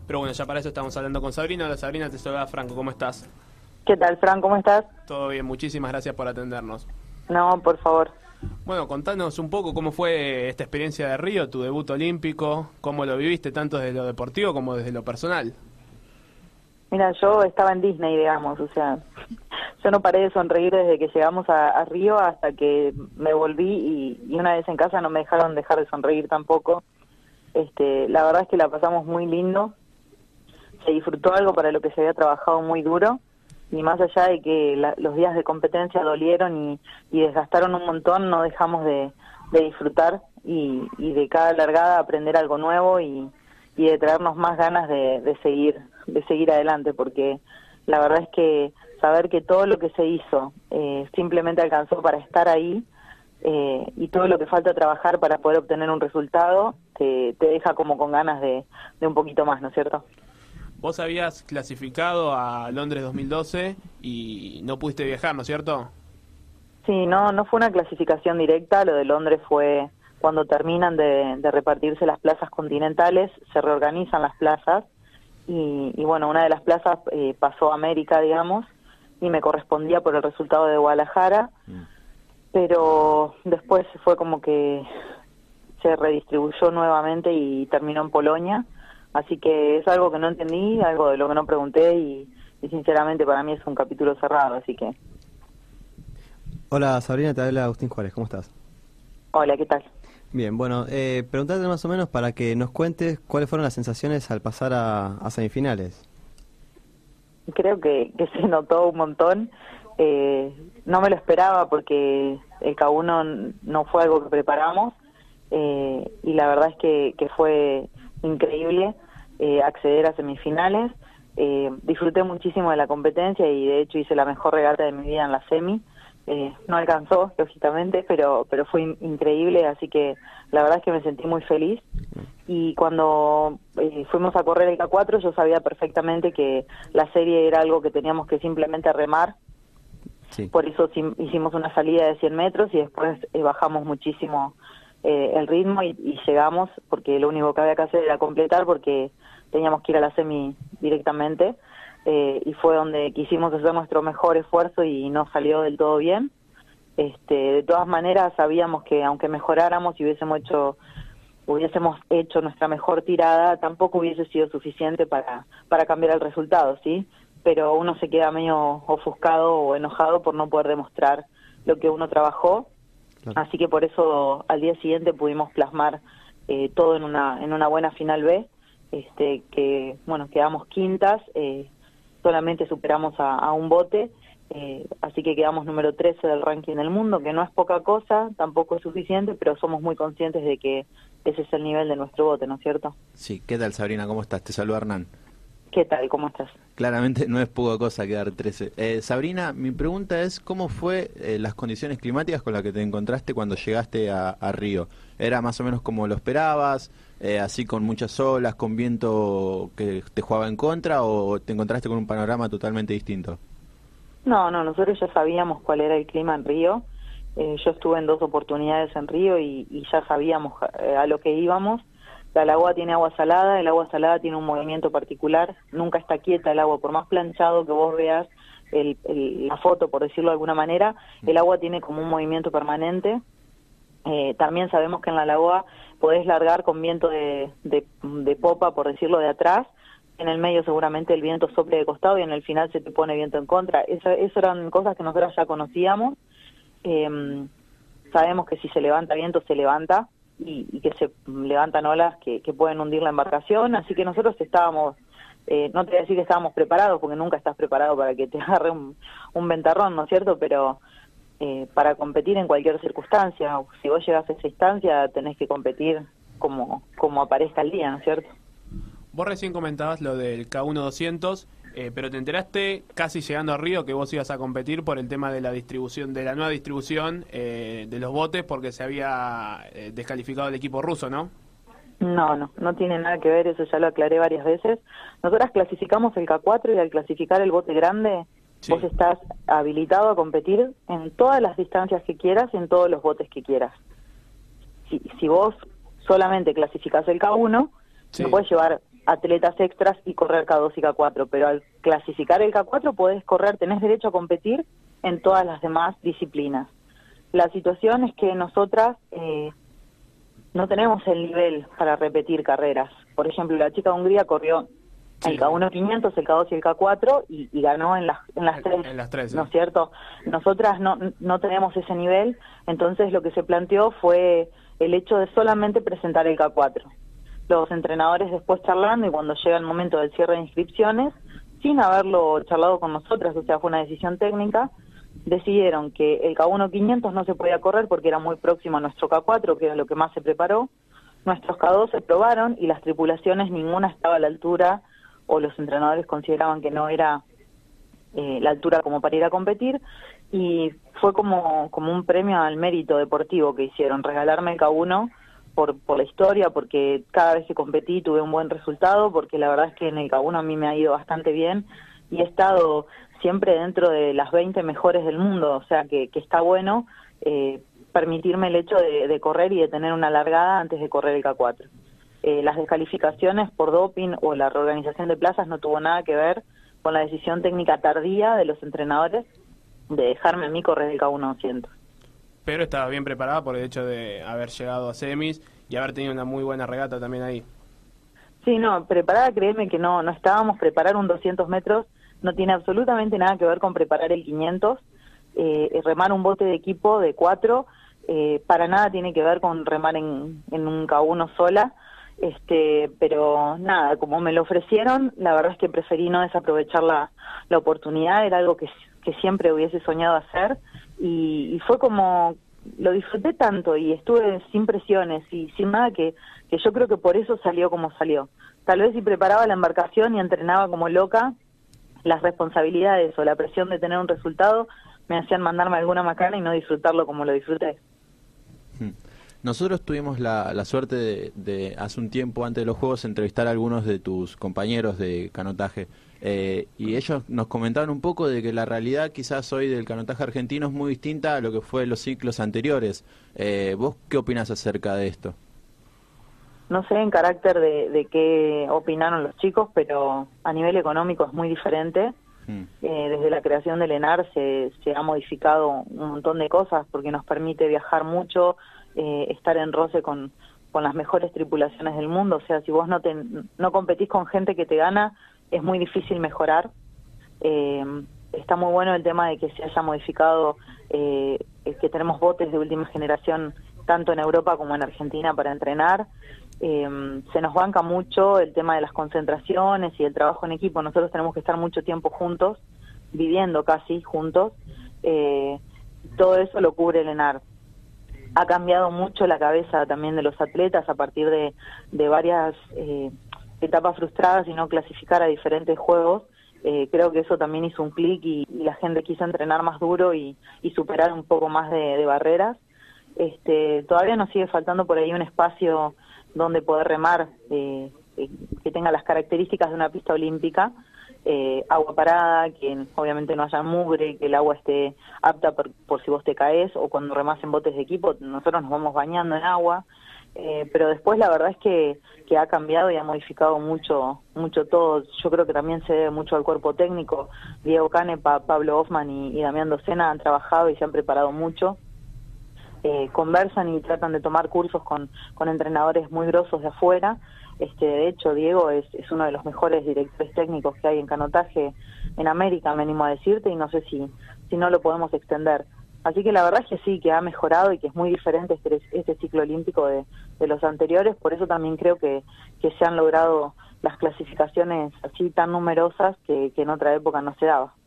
Pero bueno, ya para eso estamos hablando con Sabrina. Hola Sabrina, te saluda Franco, ¿cómo estás? ¿Qué tal, Fran? ¿Cómo estás? Todo bien, muchísimas gracias por atendernos. No, por favor. Bueno, contanos un poco cómo fue esta experiencia de Río, tu debut olímpico, cómo lo viviste tanto desde lo deportivo como desde lo personal. Mira, yo estaba en Disney, digamos, o sea, yo no paré de sonreír desde que llegamos a Río hasta que me volví y una vez en casa no me dejaron dejar de sonreír tampoco. La verdad es que la pasamos muy lindo, se disfrutó algo para lo que se había trabajado muy duro y más allá de que los días de competencia dolieron y desgastaron un montón, no dejamos de disfrutar y de cada largada aprender algo nuevo y de traernos más ganas de seguir adelante, porque la verdad es que saber que todo lo que se hizo simplemente alcanzó para estar ahí y todo lo que falta trabajar para poder obtener un resultado te deja como con ganas de un poquito más, ¿no es cierto? Vos habías clasificado a Londres 2012 y no pudiste viajar, ¿no es cierto? Sí, no fue una clasificación directa, lo de Londres fue cuando terminan de repartirse las plazas continentales, se reorganizan las plazas y bueno, una de las plazas pasó a América, digamos, y me correspondía por el resultado de Guadalajara, pero después fue como que se redistribuyó nuevamente y terminó en Polonia, así que es algo que no entendí, algo de lo que no pregunté y sinceramente para mí es un capítulo cerrado, así que... Hola Sabrina, te habla Agustín Juárez, ¿cómo estás? Hola, ¿qué tal? Bien, bueno, preguntarte más o menos para que nos cuentes cuáles fueron las sensaciones al pasar a semifinales. Creo que se notó un montón, no me lo esperaba porque el K1 no fue algo que preparamos y la verdad es que fue increíble acceder a semifinales. Disfruté muchísimo de la competencia y de hecho hice la mejor regata de mi vida en la semi. No alcanzó, lógicamente, pero fue increíble, así que la verdad es que me sentí muy feliz. Y cuando fuimos a correr el K4 yo sabía perfectamente que la serie era algo que teníamos que simplemente remar. Sí. Por eso hicimos una salida de 100 metros y después bajamos muchísimo el ritmo y llegamos, porque lo único que había que hacer era completar porque teníamos que ir a la semi directamente. Y fue donde quisimos hacer nuestro mejor esfuerzo y no salió del todo bien. De todas maneras sabíamos que aunque mejoráramos y hubiésemos hecho nuestra mejor tirada, tampoco hubiese sido suficiente para cambiar el resultado, ¿sí? Pero uno se queda medio ofuscado o enojado por no poder demostrar lo que uno trabajó. Claro. Así que por eso al día siguiente pudimos plasmar todo en una buena final B, que bueno, quedamos quintas, solamente superamos a un bote, así que quedamos número 13 del ranking del mundo, que no es poca cosa, tampoco es suficiente, pero somos muy conscientes de que ese es el nivel de nuestro bote, ¿no es cierto? Sí, ¿qué tal Sabrina? ¿Cómo estás? Te saluda Hernán. ¿Qué tal? ¿Cómo estás? Claramente no es poca cosa quedar 13. Sabrina, mi pregunta es, ¿cómo fue las condiciones climáticas con las que te encontraste cuando llegaste a Río? ¿Era más o menos como lo esperabas, así con muchas olas, con viento que te jugaba en contra, o te encontraste con un panorama totalmente distinto? No, nosotros ya sabíamos cuál era el clima en Río. Yo estuve en 2 oportunidades en Río y ya sabíamos a lo que íbamos. La lagoa tiene agua salada, el agua salada tiene un movimiento particular, nunca está quieta el agua, por más planchado que vos veas la foto, por decirlo de alguna manera, el agua tiene como un movimiento permanente. También sabemos que en la lagoa podés largar con viento de popa, por decirlo, de atrás. En el medio seguramente el viento sople de costado y en el final se te pone viento en contra. Eso eran cosas que nosotros ya conocíamos. Sabemos que si se levanta viento, se levanta y que se levantan olas que pueden hundir la embarcación. Así que nosotros estábamos, no te voy a decir que estábamos preparados, porque nunca estás preparado para que te agarre un ventarrón, ¿no es cierto? Pero para competir en cualquier circunstancia, si vos llegás a esa instancia, tenés que competir como aparezca el día, ¿no es cierto? Vos recién comentabas lo del K1 200, pero te enteraste casi llegando a Río que vos ibas a competir por el tema de la distribución, de la nueva distribución de los botes, porque se había descalificado el equipo ruso, ¿no? No tiene nada que ver, eso ya lo aclaré varias veces. Nosotras clasificamos el K4 y al clasificar el bote grande, sí, vos estás habilitado a competir en todas las distancias que quieras, en todos los botes que quieras. Si vos solamente clasificás el K1, sí, no puedes llevar atletas extras y correr K2 y K4, pero al clasificar el K4 podés correr, tenés derecho a competir en todas las demás disciplinas. La situación es que nosotras no tenemos el nivel para repetir carreras. Por ejemplo, la chica de Hungría corrió el K1 500, el K2 y el K4 y ganó en las tres, en las tres, ¿no es cierto? Nosotras no tenemos ese nivel, entonces lo que se planteó fue el hecho de solamente presentar el K4. Los entrenadores después charlando y cuando llega el momento del cierre de inscripciones, sin haberlo charlado con nosotras, o sea, fue una decisión técnica, decidieron que el K1 500 no se podía correr porque era muy próximo a nuestro K4, que era lo que más se preparó. Nuestros K2 se probaron y las tripulaciones ninguna estaba a la altura, o los entrenadores consideraban que no era la altura como para ir a competir, y fue como un premio al mérito deportivo que hicieron, regalarme el K1 por la historia, porque cada vez que competí tuve un buen resultado, porque la verdad es que en el K1 a mí me ha ido bastante bien y he estado siempre dentro de las 20 mejores del mundo, o sea que está bueno permitirme el hecho de correr y de tener una largada antes de correr el K4. Las descalificaciones por doping o la reorganización de plazas no tuvo nada que ver con la decisión técnica tardía de los entrenadores de dejarme a mí correr el K1 200. Pero estaba bien preparada por el hecho de haber llegado a semis y haber tenido una muy buena regata también ahí. Sí, no, preparada, créeme que no estábamos. Preparar un 200 metros no tiene absolutamente nada que ver con preparar el 500. Remar un bote de equipo de 4 para nada tiene que ver con remar en un K1 sola. Pero nada, como me lo ofrecieron, la verdad es que preferí no desaprovechar la oportunidad. Era algo que siempre hubiese soñado hacer y fue como, lo disfruté tanto y estuve sin presiones y sin nada que yo creo que por eso salió como salió. Tal vez si preparaba la embarcación y entrenaba como loca, las responsabilidades o la presión de tener un resultado me hacían mandarme alguna macana y no disfrutarlo como lo disfruté. Nosotros tuvimos la suerte de hace un tiempo, antes de los Juegos, entrevistar a algunos de tus compañeros de canotaje. Y ellos nos comentaban un poco de que la realidad quizás hoy del canotaje argentino es muy distinta a lo que fue los ciclos anteriores. ¿Vos qué opinás acerca de esto? No sé en carácter de qué opinaron los chicos, pero a nivel económico es muy diferente. Desde la creación del ENAR se ha modificado un montón de cosas porque nos permite viajar mucho, estar en roce con las mejores tripulaciones del mundo. O sea, si vos no competís con gente que te gana, es muy difícil mejorar. Está muy bueno el tema de que se haya modificado, que tenemos botes de última generación tanto en Europa como en Argentina para entrenar. Se nos banca mucho el tema de las concentraciones y el trabajo en equipo. Nosotros tenemos que estar mucho tiempo juntos, viviendo casi juntos. Todo eso lo cubre el ENAR. Ha cambiado mucho la cabeza también de los atletas a partir de varias etapas frustradas y no clasificar a diferentes juegos. Creo que eso también hizo un clic y la gente quiso entrenar más duro y superar un poco más de barreras. Todavía nos sigue faltando por ahí un espacio donde poder remar que tenga las características de una pista olímpica, agua parada, que obviamente no haya mugre, que el agua esté apta por si vos te caes, o cuando remás en botes de equipo, nosotros nos vamos bañando en agua, pero después la verdad es que ha cambiado y ha modificado mucho todo. Yo creo que también se debe mucho al cuerpo técnico. Diego Canepa, Pablo Hoffman y Damián Docena han trabajado y se han preparado mucho. Conversan y tratan de tomar cursos con entrenadores muy grosos de afuera. De hecho, Diego es uno de los mejores directores técnicos que hay en canotaje en América, me animo a decirte, y no sé si no lo podemos extender. Así que la verdad es que sí, que ha mejorado y que es muy diferente este ciclo olímpico de los anteriores. Por eso también creo que se han logrado las clasificaciones así tan numerosas que en otra época no se daba.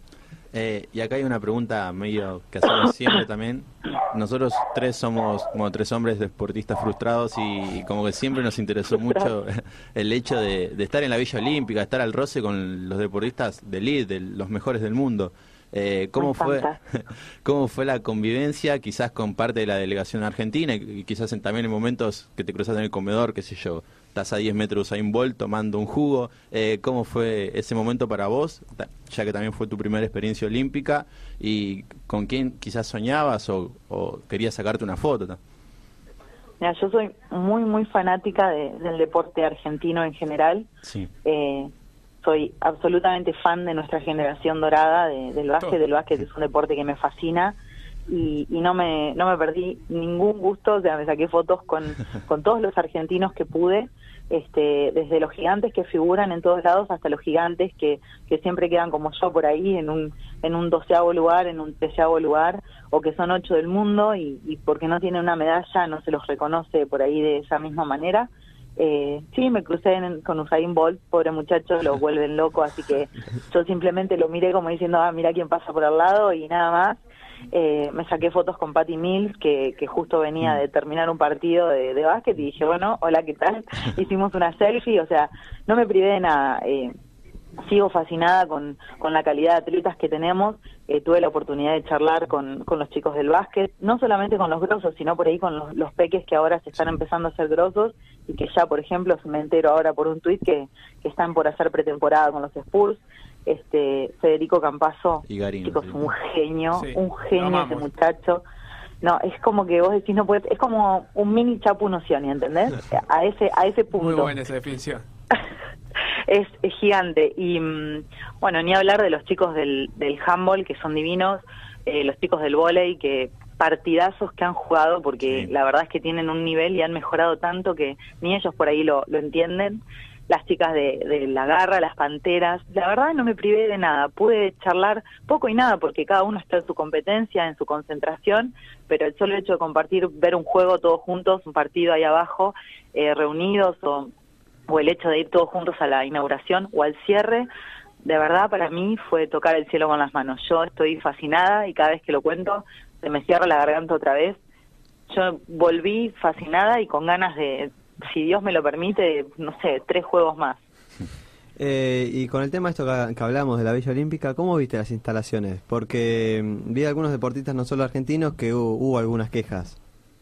Y acá hay una pregunta medio que hacemos siempre también. Nosotros somos como tres hombres deportistas frustrados y como que siempre nos interesó mucho el hecho de estar en la Villa Olímpica, estar al roce con los deportistas de elite, de los mejores del mundo. ¿Cómo fue la convivencia quizás con parte de la delegación argentina y quizás también en momentos que te cruzas en el comedor, qué sé yo, estás a 10 metros a Bolt tomando un jugo? ¿Cómo fue ese momento para vos, ya que también fue tu primera experiencia olímpica, y con quién quizás soñabas o querías sacarte una foto? Mira, yo soy muy, muy fanática del deporte argentino en general. Sí. Soy absolutamente fan de nuestra generación dorada del básquet. El básquet es un deporte que me fascina y no me perdí ningún gusto. O sea, me saqué fotos con todos los argentinos que pude, desde los gigantes que figuran en todos lados hasta los gigantes que siempre quedan como yo por ahí en un 12º lugar, en un 13º lugar, o que son 8 del mundo y porque no tienen una medalla no se los reconoce por ahí de esa misma manera. Sí, me crucé con Usain Bolt, pobre muchacho, lo vuelven loco, así que yo simplemente lo miré como diciendo, mira quién pasa por al lado y nada más. Me saqué fotos con Patty Mills, que justo venía de terminar un partido de básquet, y dije, bueno, hola, ¿qué tal? Hicimos una selfie, o sea, no me privé de nada. Sigo fascinada con la calidad de atletas que tenemos. Tuve la oportunidad de charlar con los chicos del básquet, no solamente con los grosos, sino por ahí con los peques que ahora se están empezando a hacer grosos y que ya, por ejemplo, me entero ahora por un tuit que están por hacer pretemporada con los Spurs. Federico Campazzo, chicos, sí. un genio No, ese muchacho. No, es como que vos decís, no puedes, es como un mini Chapu Nocioni, ¿entendés? A ese punto. Muy buena esa definición. Es gigante. Y bueno, ni hablar de los chicos del handball, que son divinos, los chicos del vóley, que partidazos que han jugado, porque la verdad es que tienen un nivel y han mejorado tanto que ni ellos por ahí lo entienden. Las chicas de la garra, las panteras, la verdad no me privé de nada, pude charlar poco y nada porque cada uno está en su competencia, en su concentración, pero el solo hecho de compartir, ver un juego todos juntos, un partido ahí abajo, reunidos, o el hecho de ir todos juntos a la inauguración o al cierre, de verdad para mí fue tocar el cielo con las manos. Yo estoy fascinada y cada vez que lo cuento se me cierra la garganta otra vez. Yo volví fascinada y con ganas de, si Dios me lo permite, no sé, 3 juegos más. Y con el tema esto que hablamos de la Villa Olímpica, ¿cómo viste las instalaciones? Porque vi a algunos deportistas, no solo argentinos, que hubo algunas quejas.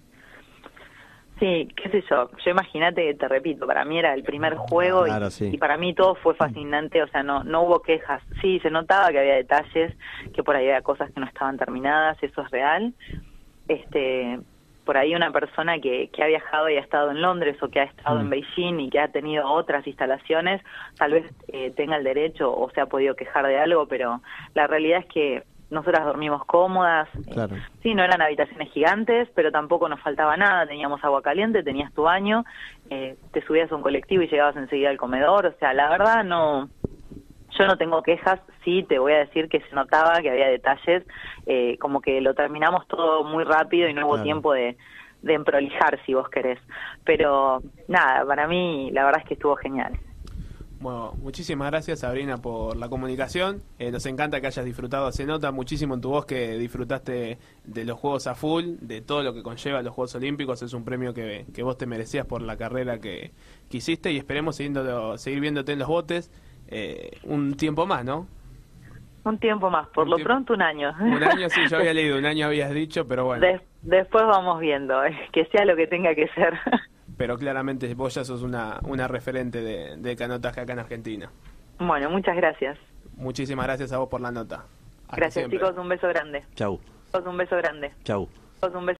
Sí, qué sé yo imagínate, te repito, para mí era el primer juego claro, sí. y para mí todo fue fascinante, o sea, no hubo quejas. Sí, se notaba que había detalles, que por ahí había cosas que no estaban terminadas, eso es real. Por ahí una persona que ha viajado y ha estado en Londres o que ha estado en Beijing y que ha tenido otras instalaciones, tal vez tenga el derecho o se ha podido quejar de algo, pero la realidad es que nosotras dormimos cómodas. Claro. Sí, no eran habitaciones gigantes, pero tampoco nos faltaba nada. Teníamos agua caliente, tenías tu baño, te subías a un colectivo y llegabas enseguida al comedor. O sea, la verdad yo no tengo quejas. Sí, te voy a decir que se notaba que había detalles, como que lo terminamos todo muy rápido y no hubo tiempo de emprolijar, si vos querés. Pero nada, para mí la verdad es que estuvo genial. Bueno, muchísimas gracias, Sabrina, por la comunicación. Nos encanta que hayas disfrutado. Se nota muchísimo en tu voz que disfrutaste de los Juegos a full, de todo lo que conlleva los Juegos Olímpicos. Es un premio que vos te merecías por la carrera que hiciste y esperemos seguir viéndote en los botes un tiempo más, ¿no? Un tiempo más, por lo pronto un año. Un año, sí, yo había leído, un año habías dicho, pero bueno. Después vamos viendo, que sea lo que tenga que ser. Pero claramente vos ya sos una referente de canotaje acá en Argentina. Bueno, muchas gracias. Muchísimas gracias a vos por la nota. Hasta Gracias, siempre. chicos, un beso grande. Chau. Un beso grande. Chau. Un beso